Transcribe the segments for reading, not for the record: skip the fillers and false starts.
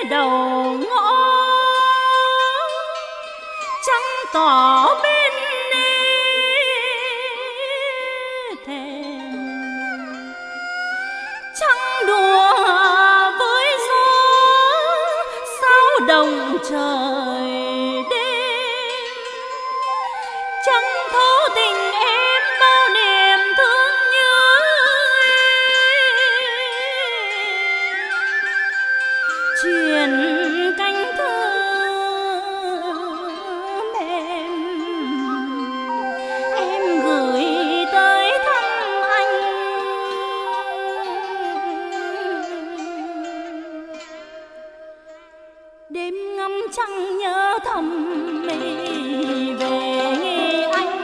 đầu ngõ trăng tỏ bên thềm, trăng đùa với gió sao đồng trời đêm, trăng thấu tình em bao niềm thương nhớ. Truyền cánh thơ em gửi tới thăm anh. Đêm ngắm trăng nhớ thầm về anh.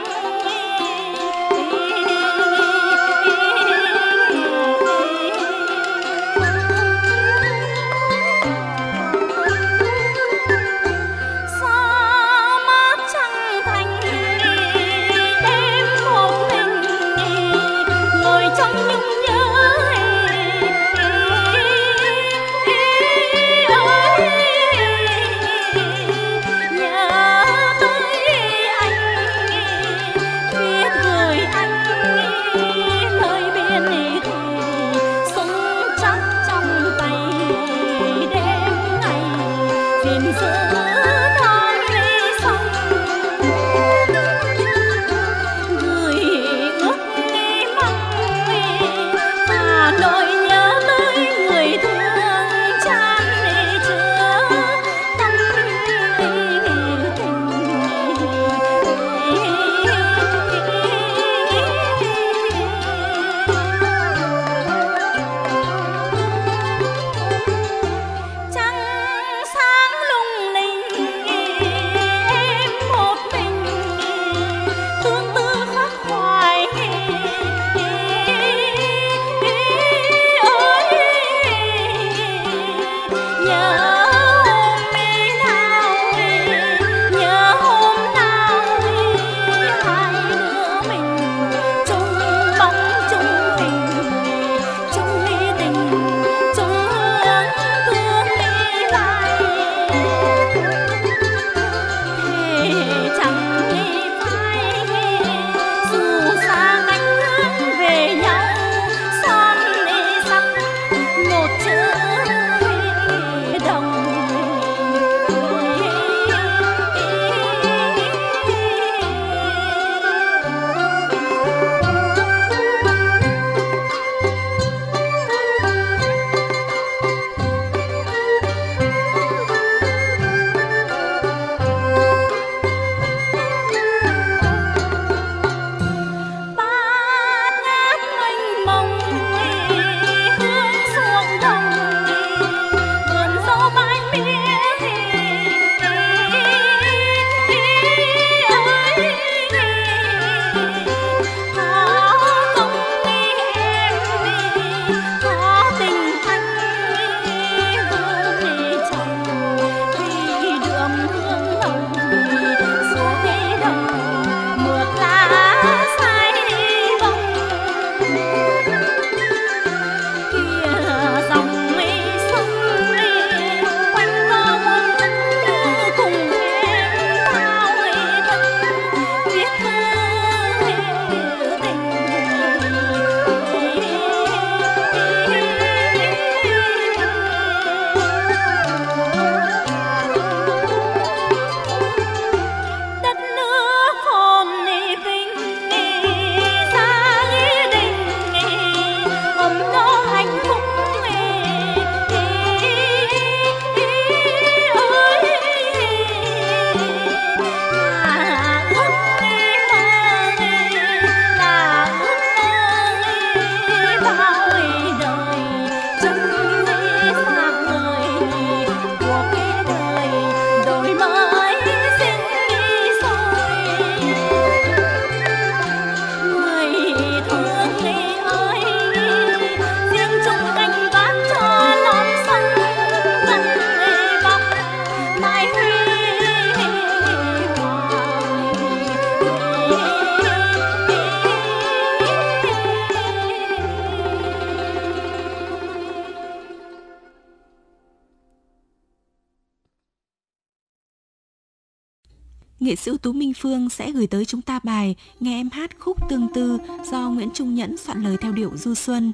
nghệ sĩ ưu tú Minh Phương sẽ gửi tới chúng ta bài Nghe em hát khúc Tương Tư do Nguyễn Trung Nhẫn soạn lời theo điệu du xuân.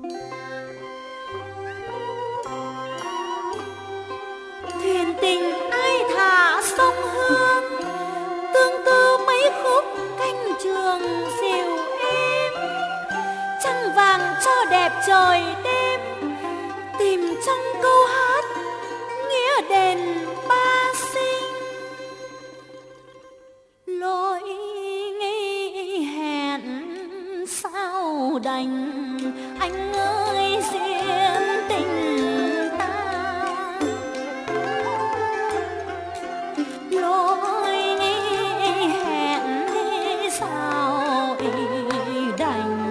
Thuyền tình ai thả sông Hương, tương tư mấy khúc canh trường dịu êm. Trăng vàng cho đẹp trời đêm, tìm trong câu hát nghĩa đền ba sinh. Lỗi nghi hẹn sao đành, anh ơi duyên tình ta. Lỗi nghi hẹn sao đành.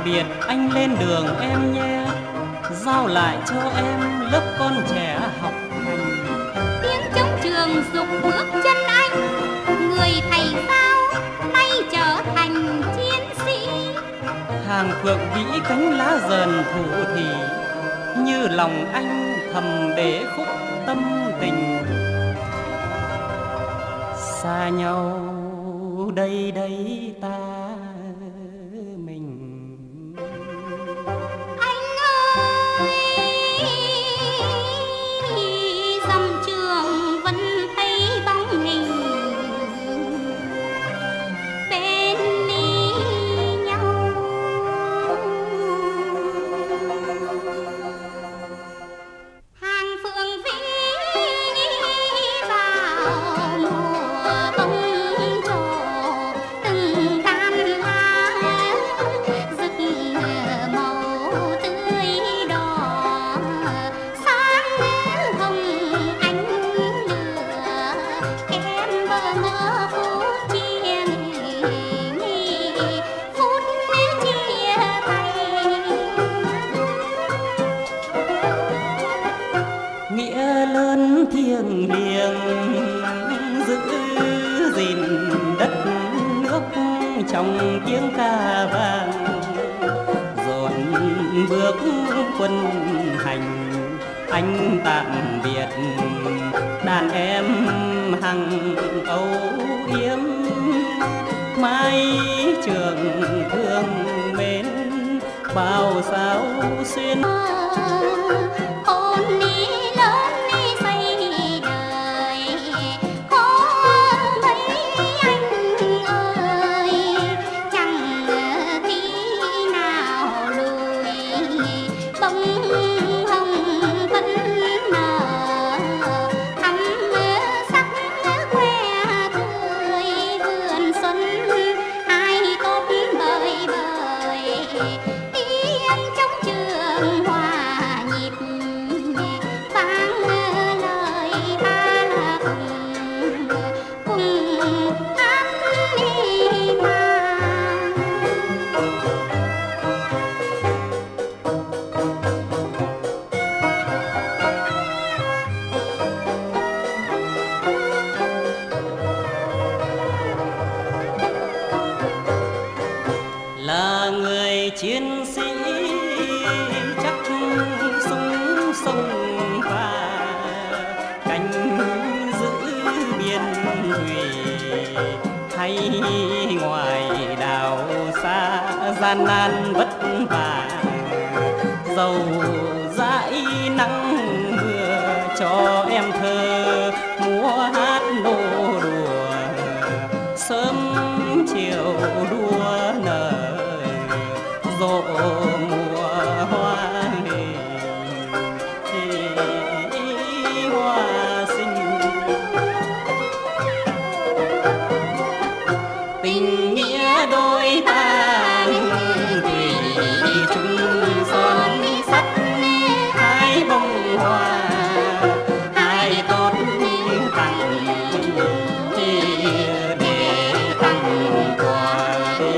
biệt anh lên đường em nhé, giao lại cho em lớp con trẻ học hành. Tiếng trống trường dục bước chân anh, người thầy sao nay trở thành chiến sĩ. Hàng phượng vĩ cánh lá dần thủ thì, như lòng anh thầm để khúc tâm tình. Xa nhau đây đây ta mình. Anh ơi, dòng trường vẫn thấy bóng hình bên ly nhau. Hàng phượng vĩ vào mùa bông trổ, từng cam lá rực màu tươi đỏ, sáng hồng ánh lửa em bơ ngỡ phút chia phút chia tay. Nghĩa lớn thiêng liêng giữ gìn đất nước trong tiếng ca vang, dồn bước quân hành anh tạm biệt đàn em hằng âu yếm. Mái trường thương mến bao sao xuyên. Hôn ní lớn ní xây đời, có mấy anh ơi, chẳng tí nào lùi. Bông hồng vẫn nở, thắm sắc que tươi, vườn xuân ai tốt bời bời. Tiếng trống trường hòa nhịp vang lời ta cùng hát ly mang. Là người chiến sĩ chắc súng sông pha, canh giữ biên thủy hay ngoài đảo xa gian nan vất vả. Dầu dãi nắng mưa cho em thơ múa hát nô đùa, sớm chiều đua nở rộ mùa hoa hoa xinh. Tình nghĩa đôi ta thủy chung son sắt, hai bông hoa hai tốt tặng để tặng quà.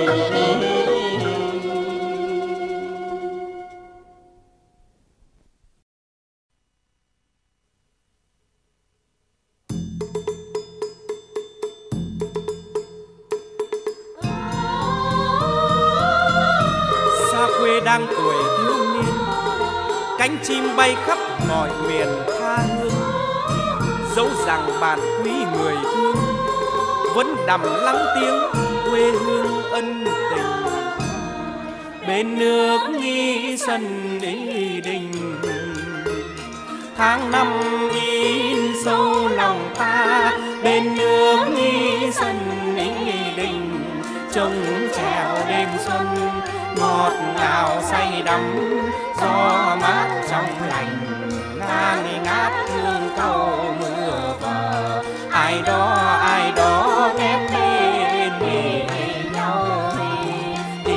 Xa quê đang tuổi thiếu niên, cánh chim bay khắp mọi miền tha hương. Dẫu rằng bạn quý người thương, vẫn đằm lắng tiếng quê hương ân tình. Bên nước nghi sân ý đình, tháng năm in sâu lòng ta. Bên nước nghi sân ý đình, trông trèo đêm xuân ngọt ngào say đắm. Gió mát trong lành ngang ngát thương câu mưa vờ, ai đó ghép bên nhau đi.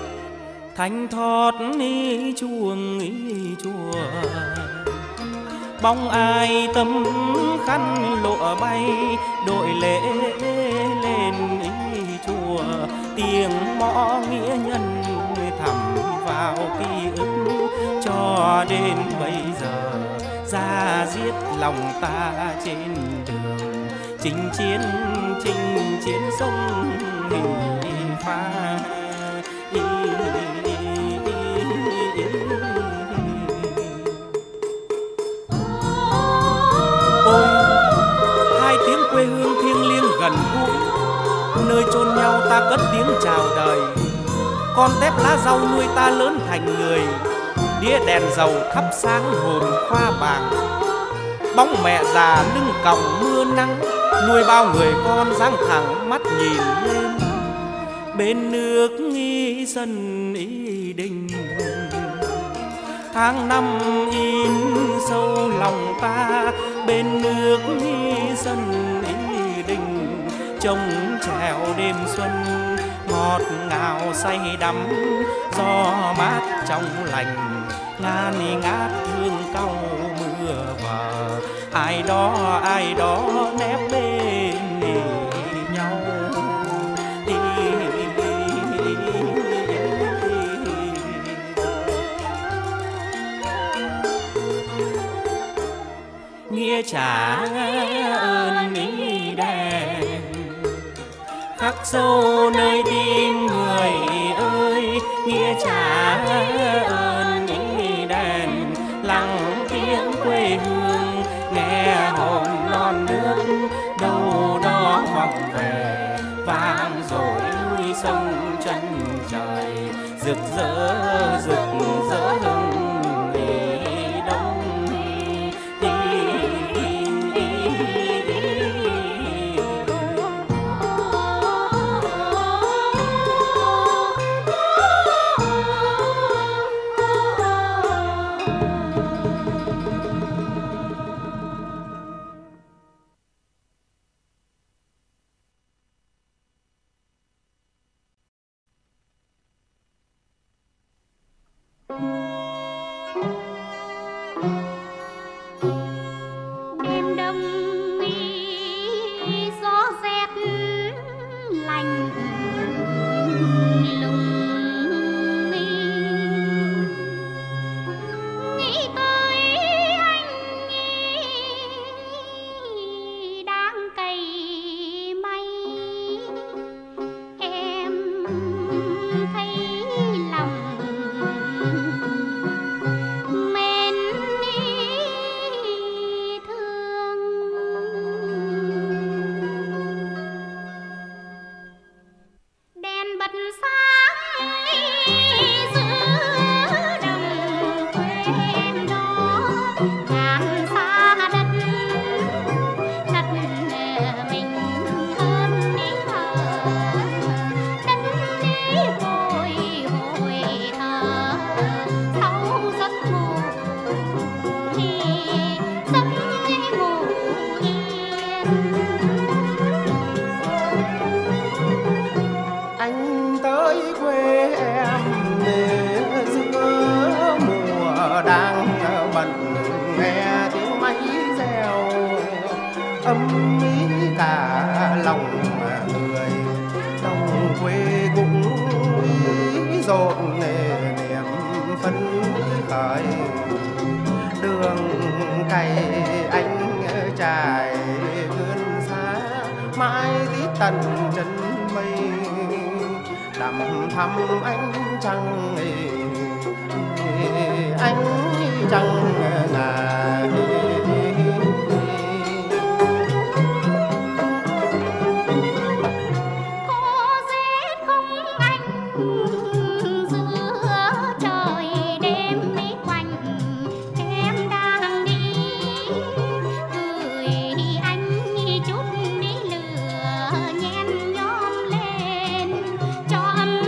Thanh thoát chuông chùa, bóng ai tấm khăn lụa bay đội lễ lên chùa, tiếng mõ nghĩa nhân thầm vào ký ức cho đến bây giờ. Ra giết lòng ta trên đường chinh chiến sông pha. Ôi, hai tiếng quê hương thiêng liêng gần gũi, nơi chôn nhau ta cất tiếng chào đời. Con tép lá rau nuôi ta lớn thành người, đĩa đèn dầu thắp sáng hồn khoa bảng. Bóng mẹ già lưng còng mưa nắng, nuôi bao người con dáng thẳng mắt nhìn lên. Bên nước nghi sân ý đình, tháng năm in sâu lòng ta. Bên nước nghi sân ý đình, trông trèo đêm xuân ngọt ngào say đắm. Gió mát trong lành ngàn ngát hương cau mưa vờ. Ai đó nép bên nhau. Nghĩa trả ơn ý đèn khắc sâu nơi tim người ơi. Nghĩa trả ơn ý đèn lặng tiếng quê hương, nghe hồn non nước đâu đó vọng về. Vang rồi núi sông chân trời rực rỡ hừng đông.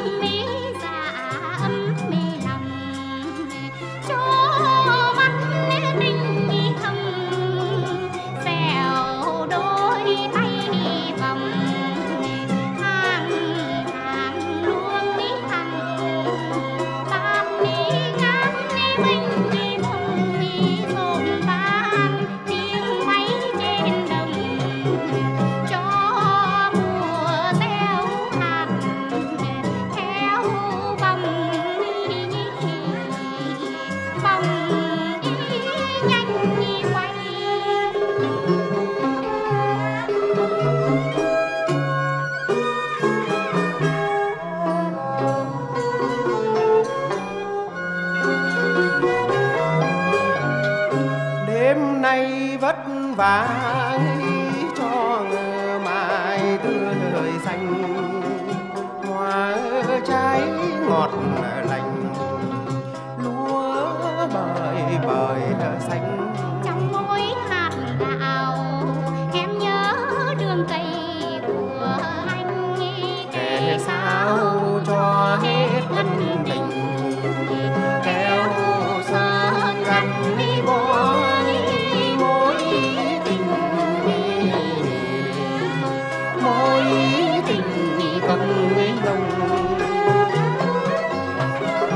Cho mắt cho mùa gieo hạt theo vòng nhanh quay. Đêm nay vất vả cho mai tươi xanh, hoa trái ngọt lành, lúa bời bời xanh. Trong mỗi hạt gạo em nhớ đường cây của anh, Kể sao cho hết ân tình, kéo sơn gắn bó mối tình, mối tình cầm lòng.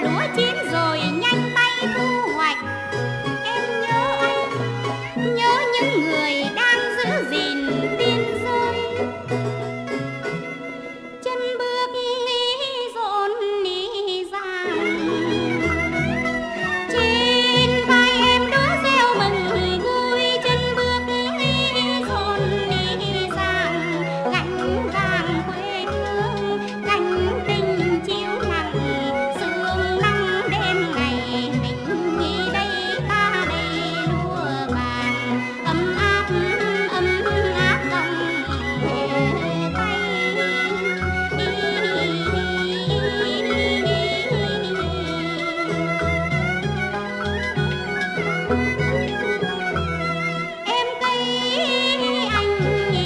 lúa chín rồi nhanh tay thu hoạch. Em nhớ anh, nhớ những người đang giữ gìn biên giới. Chân bước rộn ràng, trên vai em đứa reo mừng vui. Chân bước rộn ràng, gánh vàng quê hương, gánh tình chiếu nặng. Sương nắng đêm ngày mình nghĩ đây ta đây lúa vàng, ấm áp dòng về tay. Em thấy anh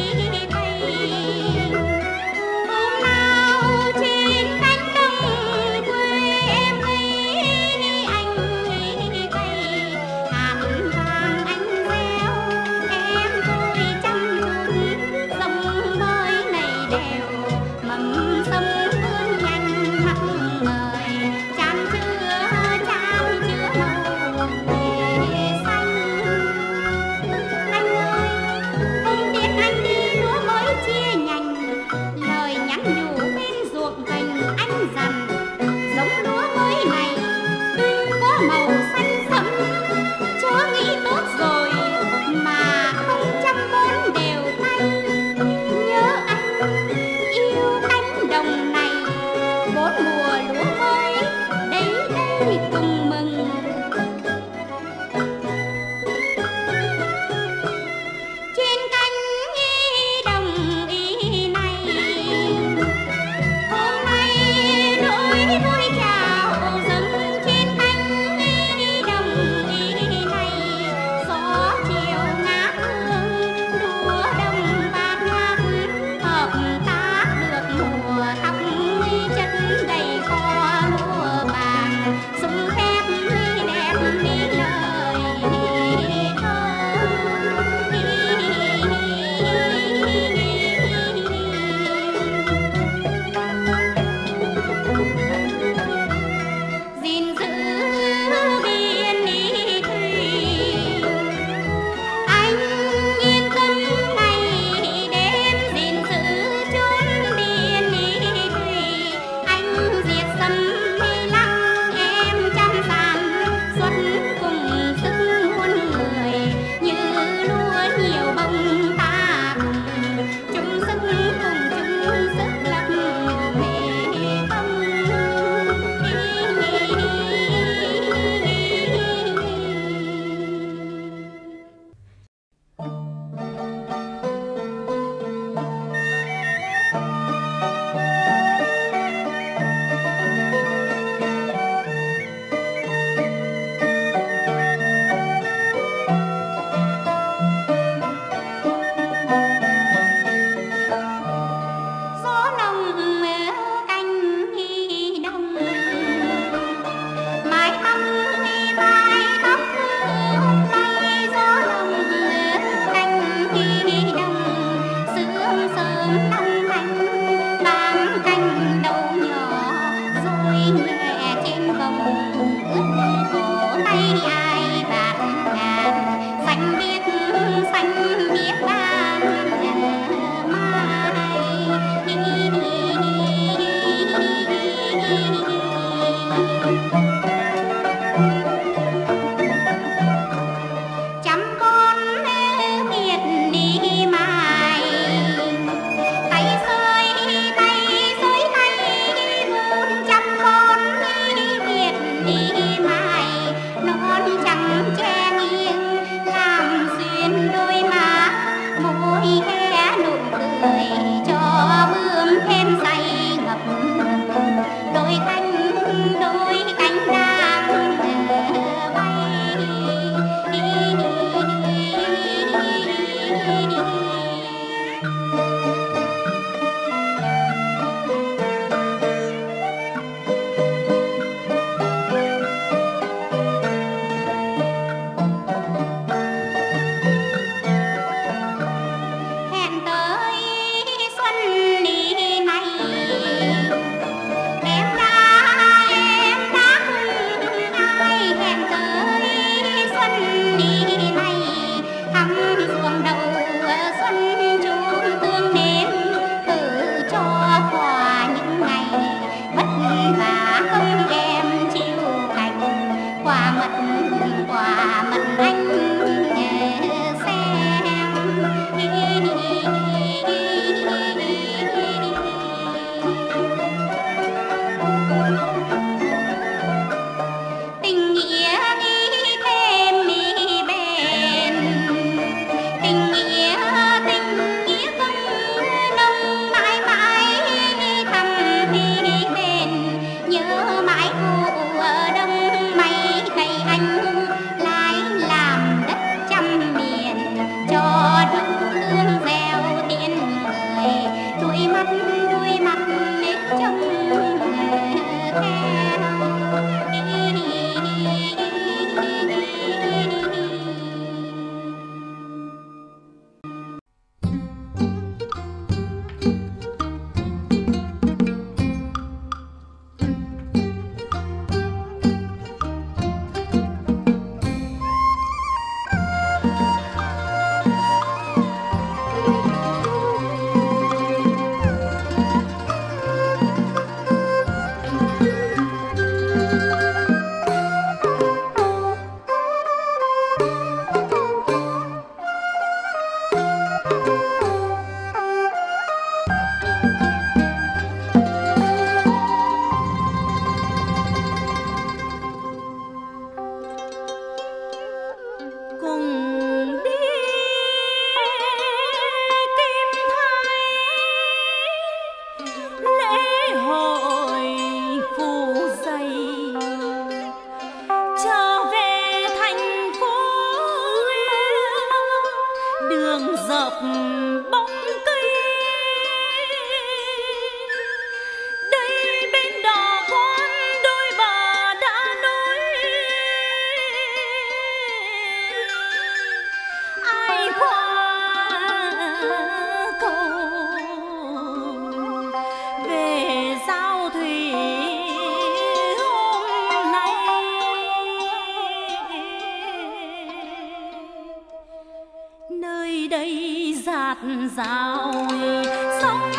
thấy hôm nào trên cánh đồng quê. Em thấy anh thấy hạt vàng anh gieo. Em tôi chăm chút dòng mới này đều, mầm sông vươn nhanh mắt ngời, chan chứa màu về xanh. Anh ơi, hôm tiễn anh đi lúa mới chia nhành, lời nhắn nhủ bên ruộng cành anh dặn. Giống lúa mới này tuy có màu xanh sẫm, chúa nghĩ tốt rồi mà không chăm bón đều tay. Nhớ anh, yêu cánh đồng này, bốn mùa lúa mới đây đây cùng mừng. Trên cánh đồng này, hôm nay nỗi vui chào dâng. Trên cánh đồng này, gió chiều ngát hương, lúa đồng bát ngát. Hợp tác được mùa thóc chất đầy kho lúa vàng, sung phép đẹp đi lời thơ. Gìn giữ biên thủy, anh yên tâm ngày đêm. Gìn giữ chốn biên thủy, anh diệt xâm lăng. Em chăm sàn xuất cùng sức muôn người, như lúa nhiều bông ta cùng chung sức lập bề tâm. Gió lòng canh đồng, mái tóc hôm nay. Gió lòng canh đồng, sương sớm long lanh. Vang canh đầu nhỏ rồi nhẹ trên bồng, ướt cổ tay ai bạt ngàn. Xanh biếc ban mai. Chăm con miệt đi mài, tay xơi tay vun. Chăm con miệt đi mài, non trắng che nghiêng làm duyên đôi má. Môi hé nụ cười cho bướm thêm say ngập, đôi cánh đang dạo sóng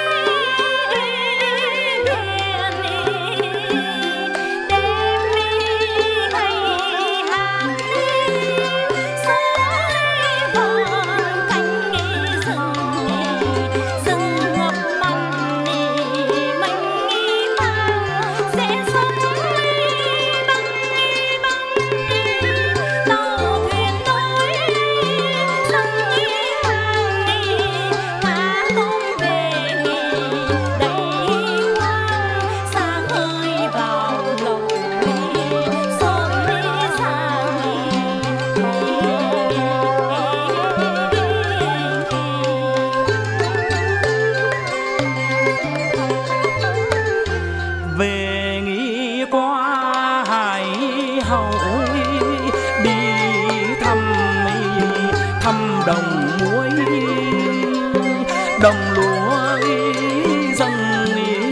đồng muối đồng lúa dâng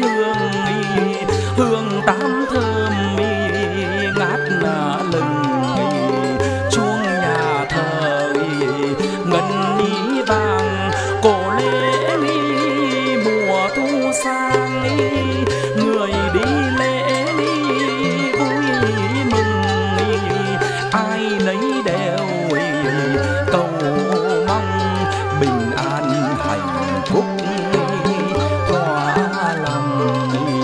hương tám thơm ngát lừng chuông nhà thờ ngân vàng cổ lễ mùa thu sang người đi lễ vui mừng ai nấy đều cầu mong bình an hạnh phúc thỏa lòng.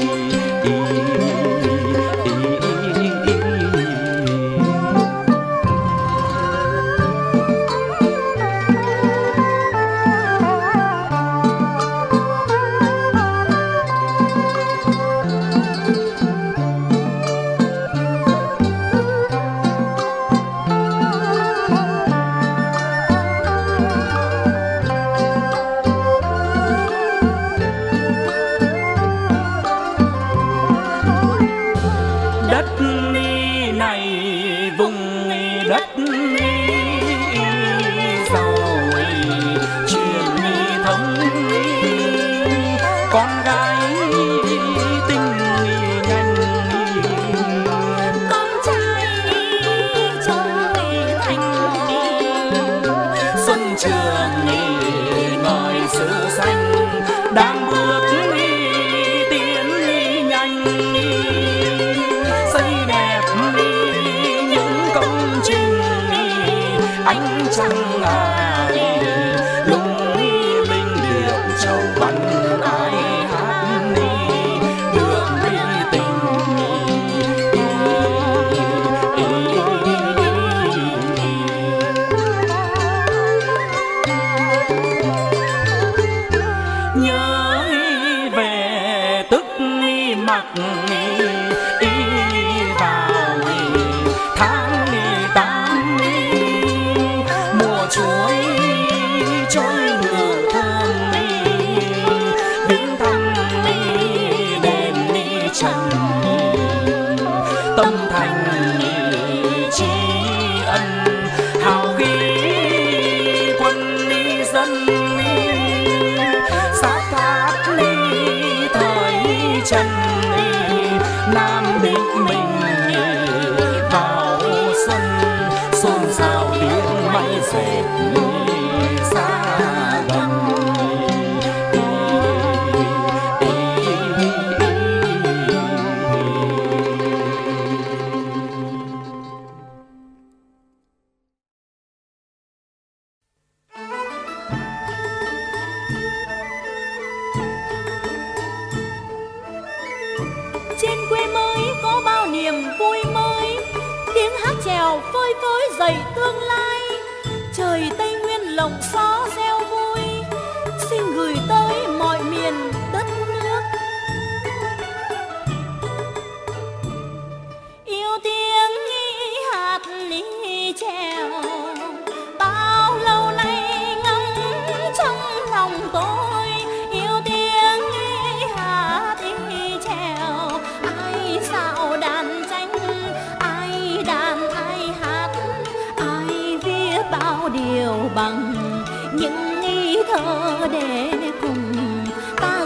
Bằng những ý thơ để cùng ta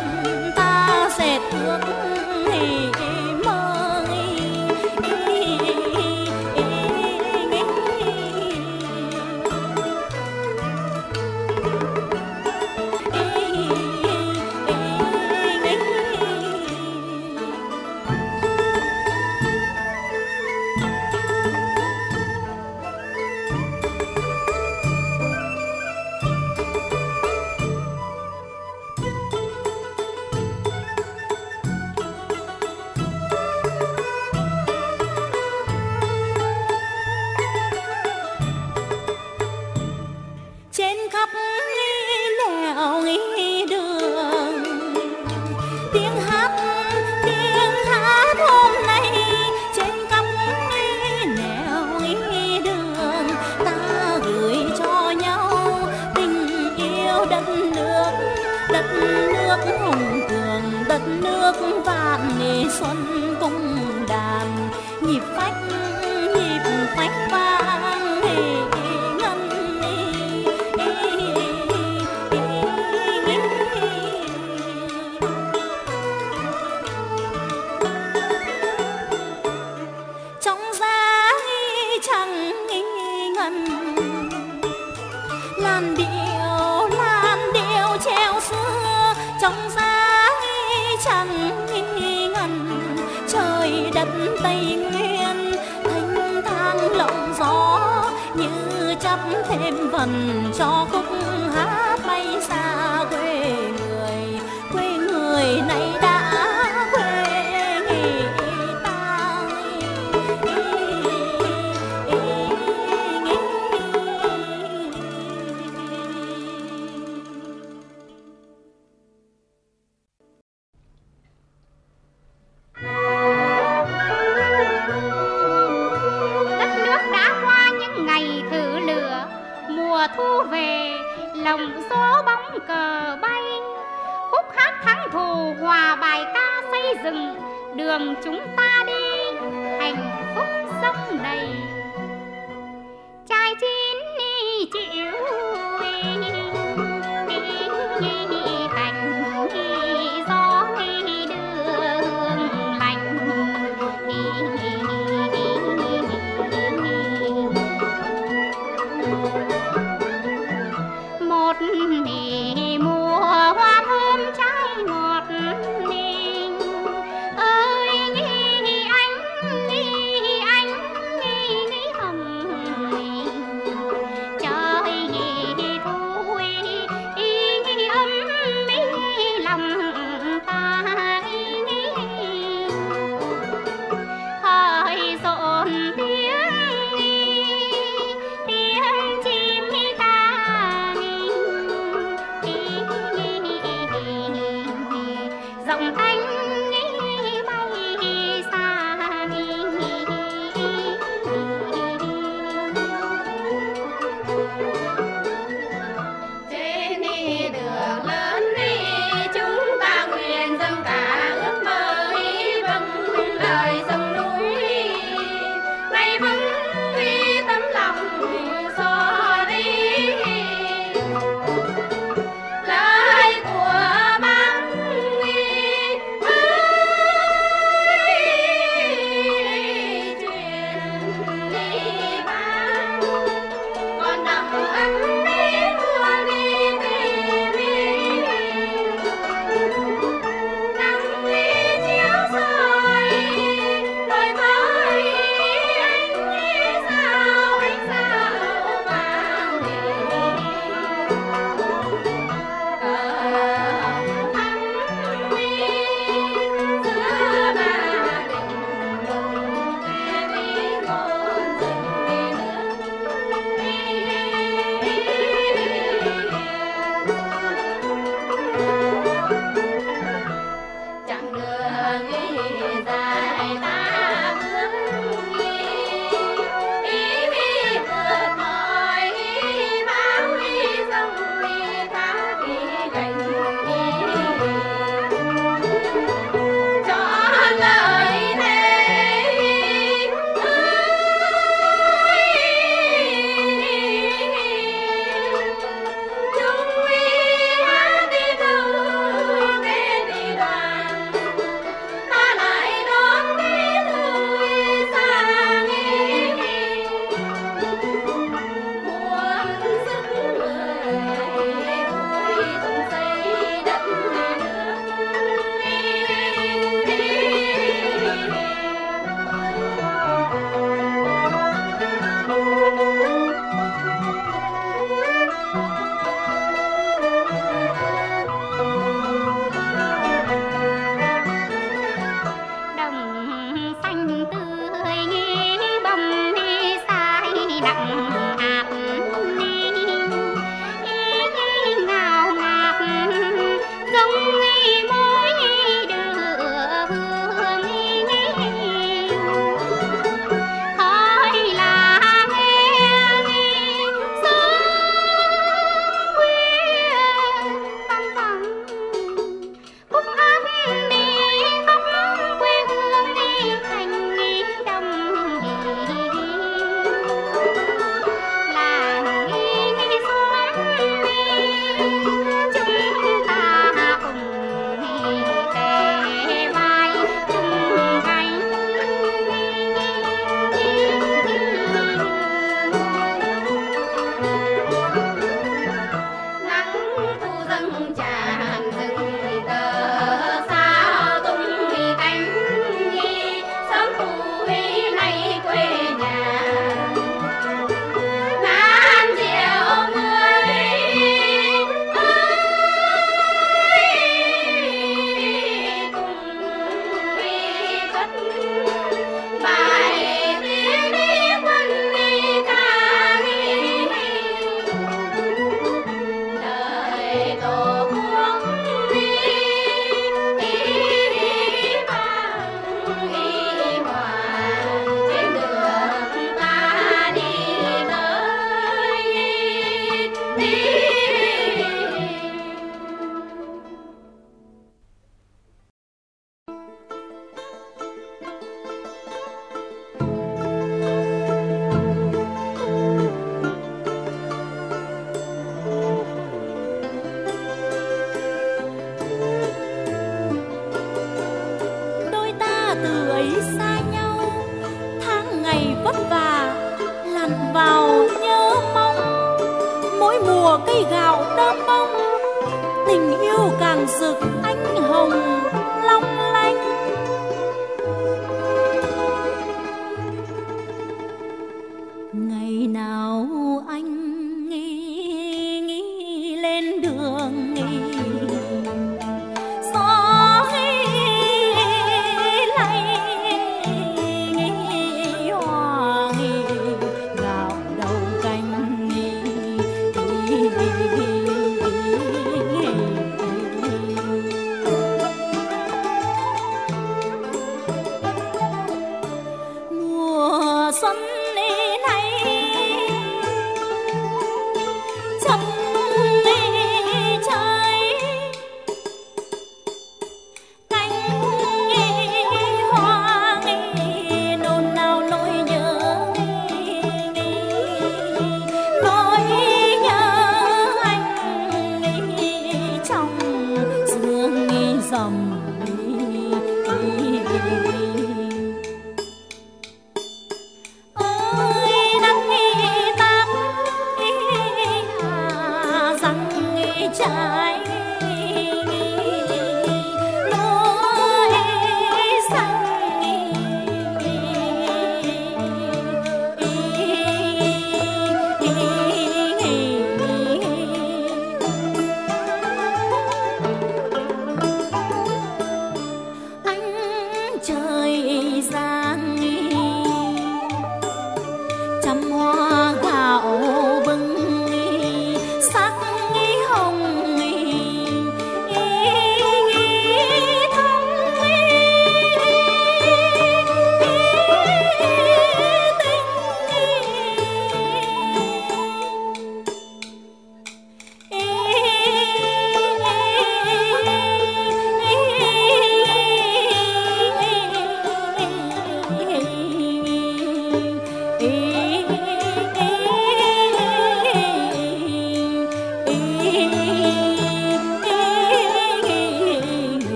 sẽ thương mơ. nhịp phách vang ngân trong giá chẳng ngân làn điệu treo xưa trong giá chẳng ngân trời đất Tây Nguyên thanh thang lộng gió như chắp thêm vần cho khúc hát bay xa quê người này đã quê ta. Thu về lòng gió bóng cờ bay, khúc hát thắng thù hòa bài ca xây dựng đường chúng ta đi hạnh phúc sông đầy. Trai chín chịu cành gió đưa hương lành. Một mùa hoa thơm trái ngọt ninh ơi anh rượu càng rực ánh hồng long lanh. Ngày nào anh nghĩ lên đường gió lay hoa gạo đầu canh mùa xuân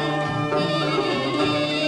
đi.